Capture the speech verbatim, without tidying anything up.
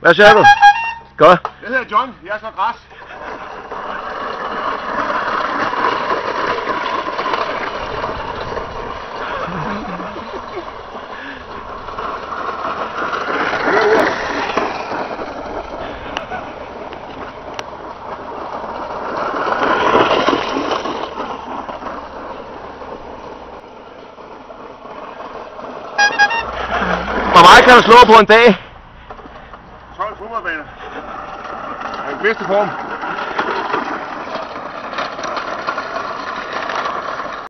Hvad siger du? Godt. Jeg hedder John, jeg er så græs. Hvor meget kan du slå på en dag? tolv fodboldbaner. Den bedste form.